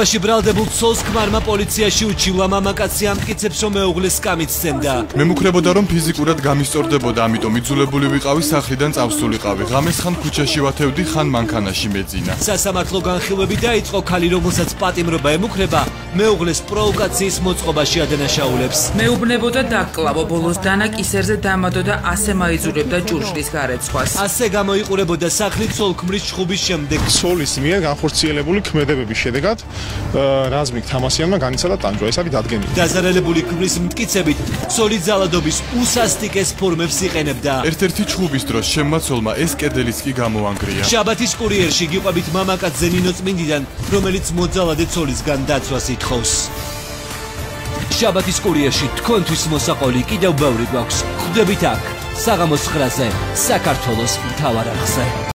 მაშინ ბრალდებულ ცოლს ქმარმა პოლიციაში უჩივლა, მამაკაცი ამტკიცებს, რომ მეუღლეს სკამით სცემდა. მე მუქრებოდა რომ ფიზიკურად გამისწორდებოდა, ამიტომ იძულებული ვიყავი სახლიდან წავსულიყავი. ღამეს ხან ქუჩაში ვათევდი, ხან მანქანაში მეძინა. სასამართლო განხილვები დაიწყო, ქალი რომელსაც პატიმრობა ემუქრება, მეუღლეს პროვოკაციის მოწყობაში ადანაშაულებს. მეუბნებოდა დაკკლავო, ბოლოს დანა კისერზე დამადო და ასე მაიძულებდა ჭურჭლის გარეცხვას. ასე გამოიყურებოდა სახლი ცოლ-ქმრის ჩხუბის შემდეგ. ცოლის მიერ განხორციელებული ქმედებების შედეგად რაზმიკ თამასიანმა განიცადა ტანჯვა, ეს არის დადგენილი. დაზარალებული ქმრის მტკიცებით, ცოლი ძალადობის უსასტიკეს ფორმებს იყენებდა. ერთ-ერთი ჩხუბის დროს შემმა ცოლმა ეს კედელიც კი გამოანგრია. შაბათის კურიერში გიყვებით მამაკაცზე ნინო წმინდიდან, რომელიც მოძალადე ცოლისგან დაცვას ითხოვს. შაბათის კურიერში თქვენთვის მოსაყოლი კიდევ ბევრი გვაქვს. ხვდებით აქ, საღამოს 9-ზე, საქართველოს მთავარ არხზე.